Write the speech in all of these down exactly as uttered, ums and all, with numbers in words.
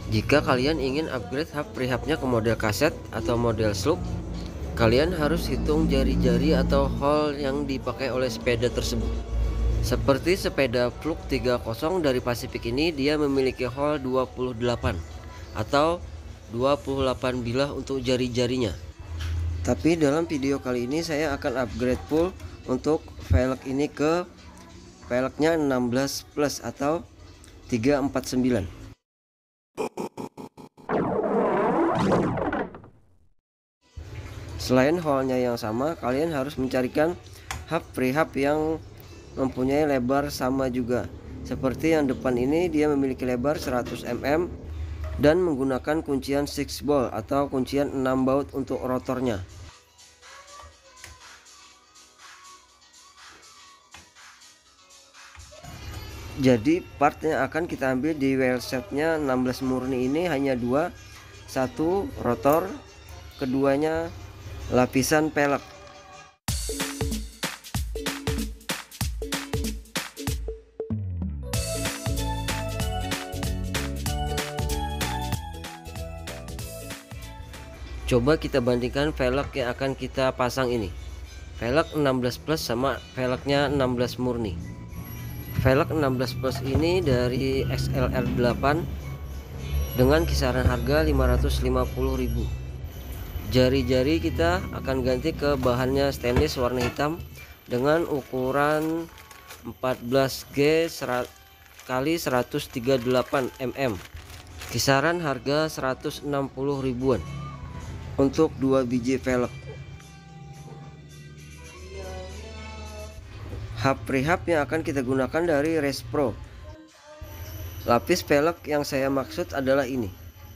Jika kalian ingin upgrade hub prehabnya ke model kaset atau model slug, kalian harus hitung jari-jari atau hole yang dipakai oleh sepeda tersebut. Seperti sepeda Fluk tiga puluh dari Pacific ini, dia memiliki hole dua puluh delapan atau dua puluh delapan bilah untuk jari-jarinya. Tapi dalam video kali ini saya akan upgrade full untuk velg ini ke velgnya enam belas plus atau tiga empat sembilan. Selain hole-nya yang sama, kalian harus mencarikan hub prehab yang mempunyai lebar sama juga. Seperti yang depan ini, dia memiliki lebar seratus milimeter dan menggunakan kuncian six ball atau kuncian enam baut untuk rotornya. Jadi part yang akan kita ambil di wheelsetnya enam belas murni ini hanya dua. Satu rotor, keduanya lapisan pelek. Coba kita bandingkan velg yang akan kita pasang ini. Velg enam belas plus sama velgnya enam belas murni. Velg enam belas plus ini dari X L R delapan dengan kisaran harga lima ratus lima puluh ribu. Jari-jari kita akan ganti ke bahannya stainless warna hitam dengan ukuran empat belas G kali seratus tiga puluh delapan milimeter. Kisaran harga seratus enam puluh ribuan untuk dua biji velg. Hub prehab yang akan kita gunakan dari Race Pro. Lapis velg yang saya maksud adalah ini.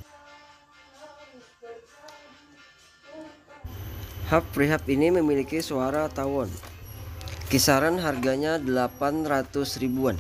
Hub prehab ini memiliki suara tawon. Kisaran harganya delapan ratus ribuan.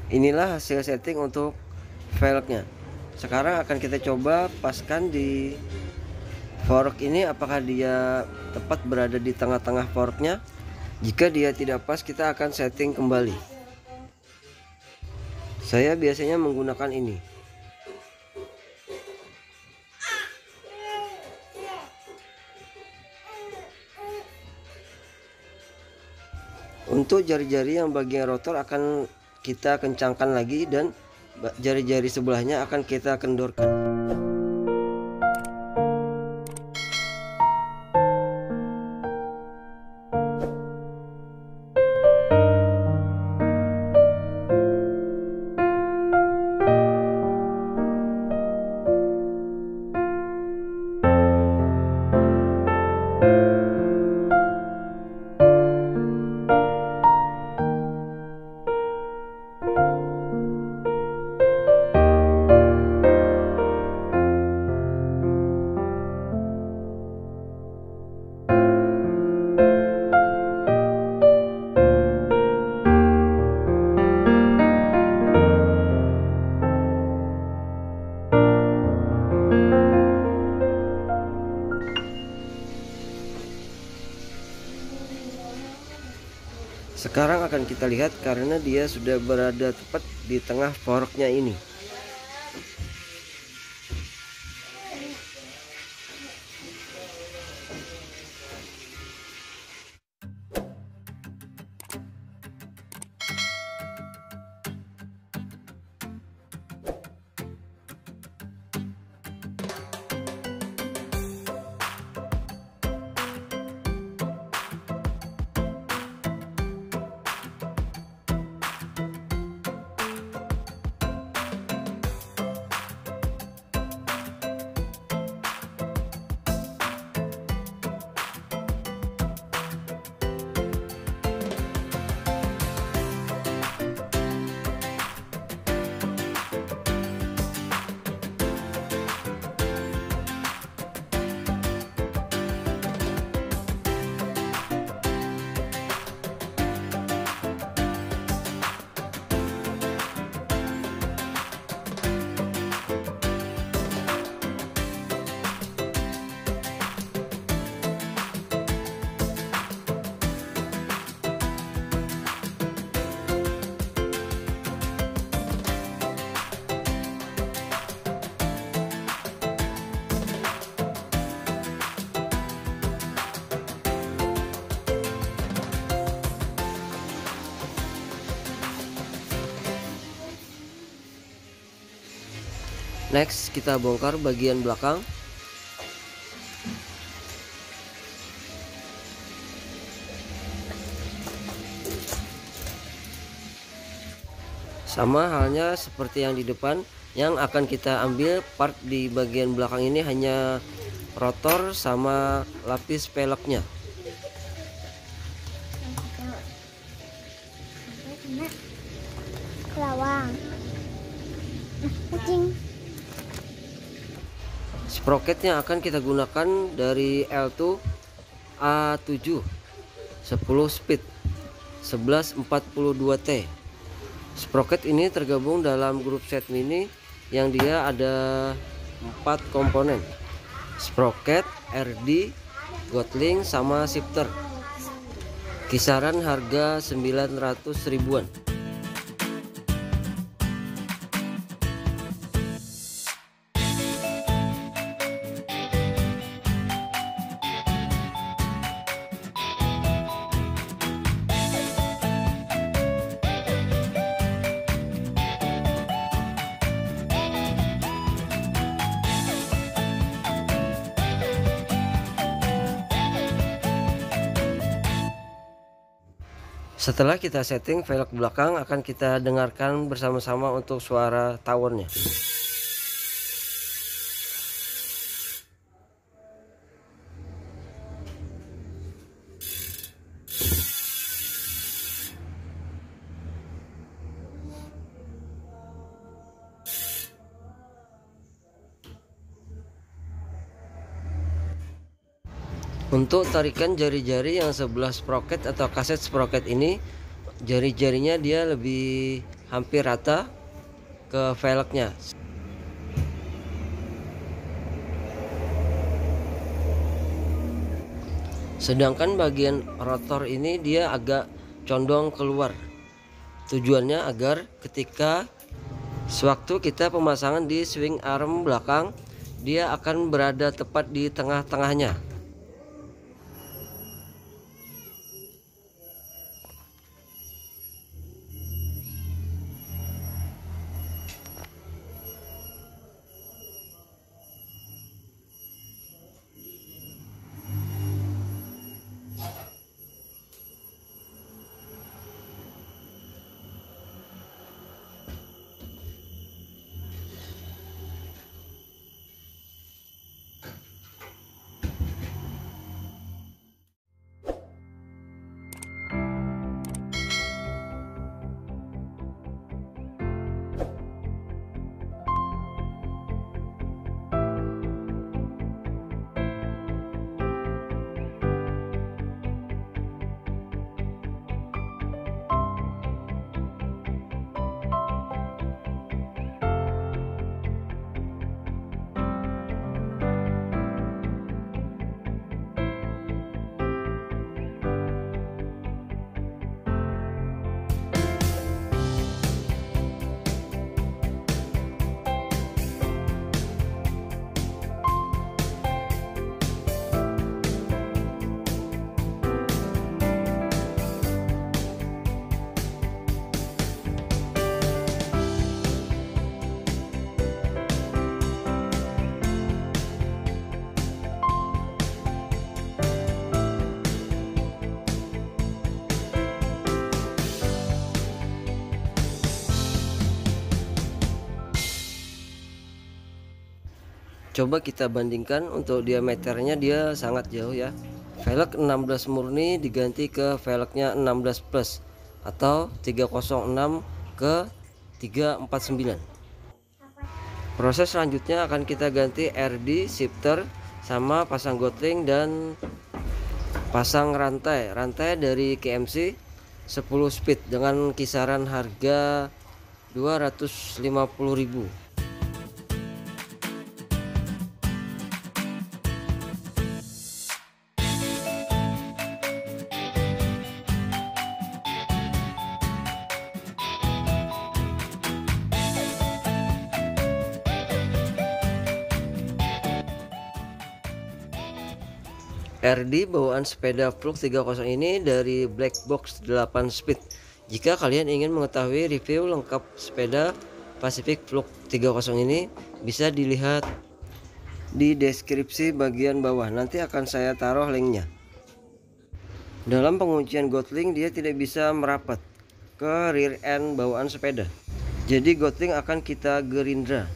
Inilah hasil setting untuk velgnya. Sekarang akan kita coba paskan di fork ini, apakah dia tepat berada di tengah-tengah forknya. Jika dia tidak pas, kita akan setting kembali. Saya biasanya menggunakan ini. Untuk jari-jari yang bagian rotor akan kita kencangkan lagi, dan jari-jari sebelahnya akan kita kendorkan. Sekarang akan kita lihat karena dia sudah berada tepat di tengah forknya ini. Next, kita bongkar bagian belakang. Sama halnya seperti yang di depan, yang akan kita ambil part di bagian belakang ini hanya rotor sama lapis peleknya. Kelawang. Kucing. Sprocket yang akan kita gunakan dari L dua A tujuh sepuluh speed sebelas empat puluh dua T. Sprocket ini tergabung dalam grup set mini yang dia ada empat komponen: sprocket, R D, Gotling, sama shifter. Kisaran harga sembilan ratus ribuan. Setelah kita setting velg belakang, akan kita dengarkan bersama-sama untuk suara towernya. Untuk tarikan jari-jari yang sebelah sprocket atau kaset sprocket ini, jari-jarinya dia lebih hampir rata ke velgnya. Sedangkan bagian rotor ini dia agak condong keluar. Tujuannya agar ketika sewaktu kita pemasangan di swing arm belakang, dia akan berada tepat di tengah-tengahnya. Coba kita bandingkan, untuk diameternya dia sangat jauh ya. Velg enam belas murni diganti ke velgnya enam belas plus atau tiga nol enam ke tiga empat sembilan. Proses selanjutnya akan kita ganti R D, shifter, sama pasang gotling dan pasang rantai. Rantai dari K M C sepuluh speed dengan kisaran harga dua ratus lima puluh ribu. R D bawaan sepeda Flux tiga puluh ini dari Black Box delapan speed. Jika kalian ingin mengetahui review lengkap sepeda Pacific Flux tiga puluh ini, bisa dilihat di deskripsi bagian bawah. Nanti akan saya taruh linknya. Dalam penguncian Gotling dia tidak bisa merapat ke rear end bawaan sepeda, jadi Gotling akan kita gerindra.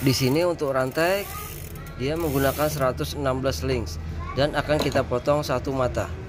Di sini untuk rantai dia menggunakan seratus enam belas links dan akan kita potong satu mata.